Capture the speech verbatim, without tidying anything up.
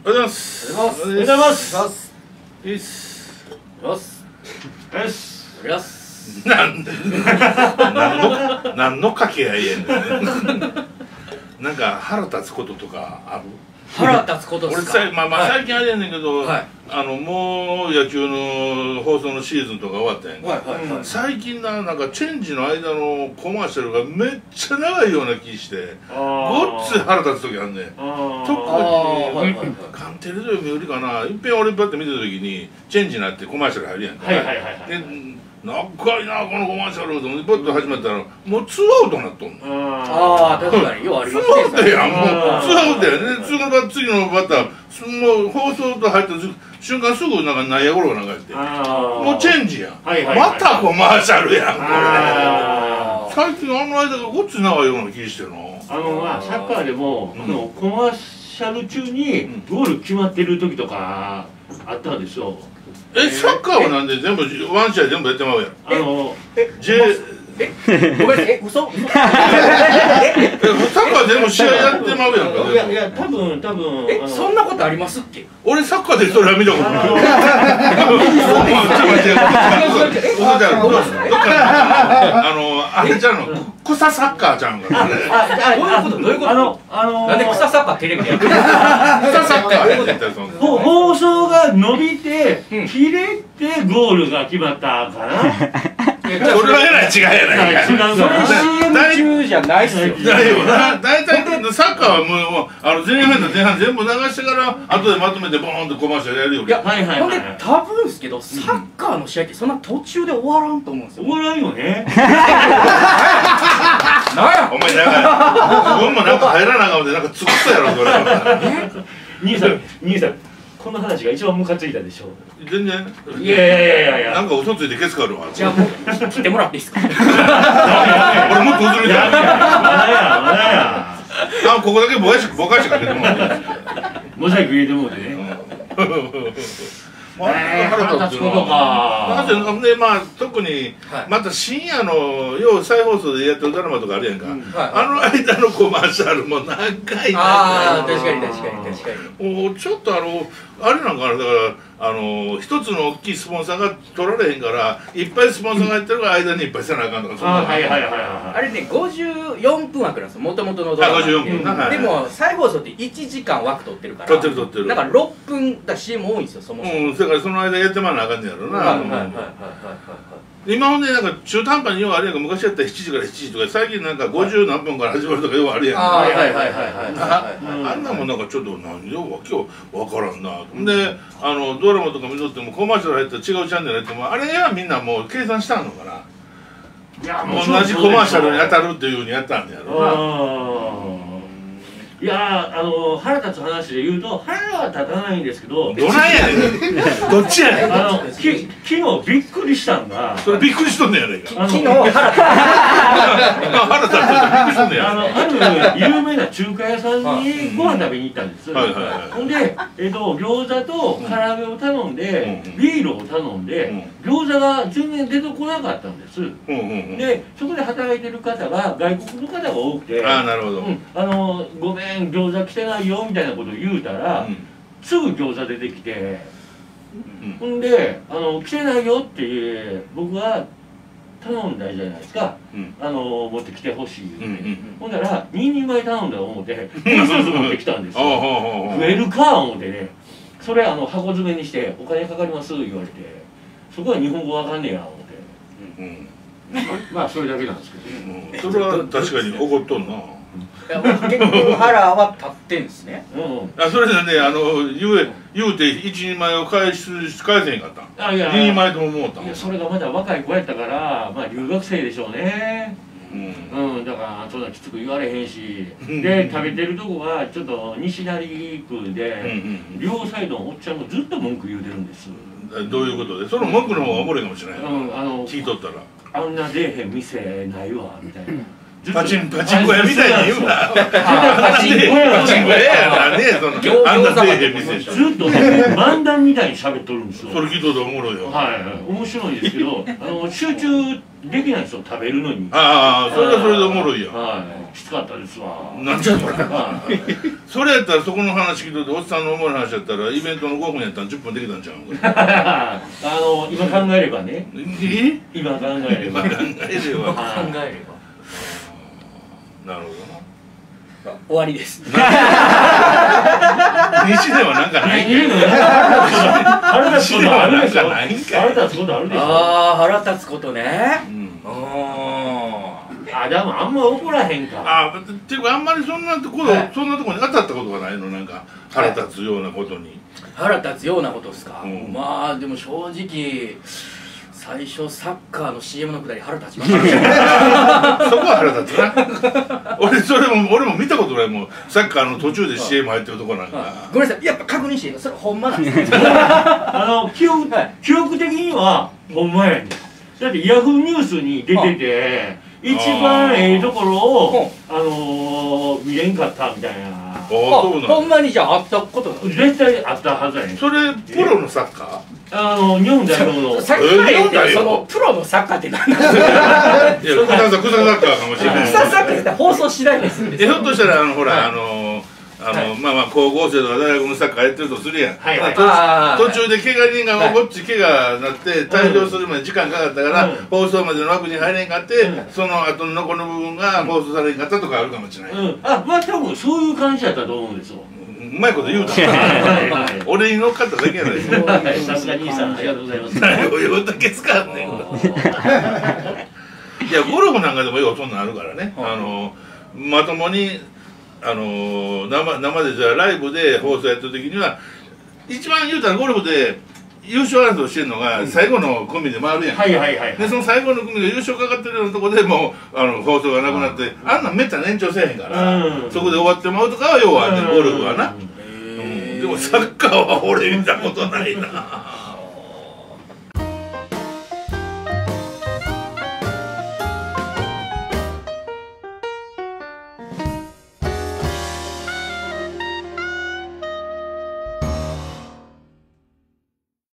おはようございます。 おはようございます。 おはようございます。いいっす。 よし。よし。よし。 なんで。何の、何の掛け合いやねん。なんか腹立つこととかある。 腹立つことですか。 俺さ、まあまあ最近あれやねんけど、 はい、 あのもう野球の放送のシーズンとか終わったやんか。 はいはいはい、最近な、なんかチェンジの間のコマーシャルがめっちゃ長いような気して、ごっつい腹立つ時あんねん。特にカンテレビでもよりかな、いっぺん俺パッて見た時にチェンジになってコマーシャル入るやんか。長いなこのコマーシャルと思ってパッと始まったらもうツーアウトになっとんの。 ああ確かにようありますね。 ツーアウトやん、もうツーアウトやね。次のバ次のバッターもう放送と入った瞬間すぐなんか内野ゴロが流れてもうチェンジやん。またコマーシャルやんこれ。最近あの間がごっつ長いような気してるの。 あのまあサッカーでもコマーシャル中にゴール決まってる時とかあったんですよ。 え、サッカーはなんで全部ワン試合全部やってまうやん。あのえ、J え、ごめんなさい、え、嘘？嘘？サッカー全部試合やってまうやんか。 いやいや、多分多分え、そんなことありますっけ？ 俺サッカーでそれは見たことない。あのあれちゃうの、草サッカーちゃうんか。 あ、どういうこと？どういうこと？あのあのなんで草サッカーテレビでやってる？草サッカーやってたそんな。 放送が伸びて切れてゴールが決まったかな。 それはえらい違いやないか。 それ シーエム 中じゃないっすよ。 だよな。大体サッカーはもうあの前半と前半全部流してから後でまとめてボーンとコマーシャルやるよ。 いや、ほんで多分ですけどサッカーの試合ってそんな途中で終わらんと思うんですよ。 終わらんよね。 なんやお前なんか自分もなんか入らなあかんでなんかつくったやろそれ。 兄さん兄さんこの話が一番ムカついたでしょ。 全然。 いやいやいやいやいや。 なんか嘘ついてケツかあるわ。 じゃあもう切ってもらっていいですか。 俺もっと嘘みたい。 まだやまだや。 あ、ここだけぼかしぼかしかけてもらって。 モザイク入れてもうてね。 腹立つことか。なんでまあ特にまた深夜のよう再放送でやってるドラマとかあるやんか。あの間のコマーシャルも何回か。 ああ確かに確かに確かに。もうちょっとあのあれなんかあれだからあの一つの大きいスポンサーが取られへんからいっぱいスポンサーが入ってるから間にいっぱいせなあかんとか。 あはいはいはいはい。 あれねごじゅうよんぷん枠なんですよもともとのドラマ。でも再放送っていちじかん枠取ってるから。 取ってる取ってる。 だからろっぷんだ シーエム 多いんですよそもそも。 うん、だからその間やってまわなあかんねやろな。今ほんでなんか中途半端にようあれやんか昔やったらしちじからしちじとか最近なんかごじゅうなんぷんから始まるとかようあるやんか。 はいはいはいはいあんなもんなんかちょっと何でわけわからんな。であのドラマとか見とってもコマーシャル入ったら違うチャンネルやってもあれはみんなもう計算したのかな。いや同じコマーシャルに当たるっていうふうにやったんやろな。 いやあの腹立つ話で言うと腹は立たないんですけど。 どないやねん。どっちやねん。 あのき昨日びっくりしたんが。 それびっくりしとんねやねんか。 昨日腹立つ。 腹立つびっくりしとんねや。 あのある有名な中華屋さんにご飯食べに行ったんです。ほんでえっと餃子と唐揚げを頼んでビールを頼んで餃子が全然出てこなかったんです。でそこで働いてる方が外国の方が多くて。 ああなるほど。 あのごめん餃子来てないよみたいなことを言うたら、うん、すぐ餃子出てきて、ほ、うんであの来てないよって僕は頼んだじゃないですか、うん、あの持ってきてほしい言うて、ほんならににんまえ頼んだと思ってもう一つ持ってきたんですよ。増えるか思ってね、それあの箱詰めにしてお金かかります言われて、そこは日本語わかんねえや思って、うん、まあそれだけなんですけど、 うん、それは確かに怒っとんな。 結局腹は立ってんですね。 あ、それでね、あの言う言うて一人前を返す返せへんかった。あ、いや、二人前とも思った。 いや、それがまだ若い子やったから、まあ留学生でしょうね。うん、だからそんなきつく言われへんし、で食べてるとこがちょっと西成区で、両サイドのおっちゃんがずっと文句言うてるんです。 どういうことで？その文句の方がおもろいかもしれない。聞いとったら。 あんな出えへん店ないわみたいな。 パチンパチンコ屋みたいに言うな。 パチンコ屋パチンコ屋やからね、そのあんな底辺店。 ずっと漫談みたいに喋っとるんですよ。 それ聞いとるとおもろいよ。 はい、面白いんですけど、あの集中できないんですよ、食べるのに。 ああ、それはそれでおもろいよ。 はい、きつかったですわ。 なんじゃこれ。それやったらそこの話聞いとって、おっさんのおもろい話やったらイベントのごふんやったらじゅっぷんできたんちゃうあの今考えればね。 え？ 今考えれば。 今考えれば。 考えれば。 なるほどな。 終わりです。 西ではなんかないけど。 腹立つことあるでしょ。 腹立つことあるでしょ。 ああ、腹立つことね。うん。 あ、でもあんま怒らへんか。 あ、っていうかあんまりそんなところ、そんなところに当たったことがないの、なんか腹立つようなことに。 腹立つようなことですか。まあでも正直。最初サッカーの シーエム のくだり腹立ちました。 そこは腹立つな。俺それも俺も見たことないもん。サッカーの途中で シーエム 入ってるとこなんか。 ごめんなさい、やっぱ確認していいの？それほんまなんですか？ あの記憶記憶的にはほんまやねん。だってヤフーニュースに出てて一番ええところをあの見れんかったみたいな。 あ、そうなん。 ほんまにじゃああったこと絶対あったはずやねん。 それプロのサッカー？ あの日本代表のさっきから言ってるそのプロのサッカーって何なんですか？ いや、草サッカーかもしれない。 草サッカーって放送しないですんで。 ひょっとしたらあのほらあのあのまあまあ高校生とか大学のサッカーやってるとするやん。途中で怪我人がこっち怪我になって退場するまで時間かかったから放送までの枠に入れんかってその後の残りの部分が放送されんかったとかあるかもしれない。 あ、まあ多分そういう感じだったと思うんですよ。 うまいこと言うた。俺に乗っかっただけやないですか。 さすが兄さん、ありがとうございます。 何を言うだけ使うねん。いや、ゴルフなんかでもようそんなんあるからね。あのまともにあの生生でじゃあライブで放送やった時には一番言うたらゴルフで優勝争いしてるのが最後の組で回るやん。 はいはいはい。 でその最後の組が優勝かかってるようなところでもうあの放送がなくなってあんなんめったに延長せえへんからそこで終わってまうとかはようあんねんゴルフはな。でもサッカーは俺見たことないな。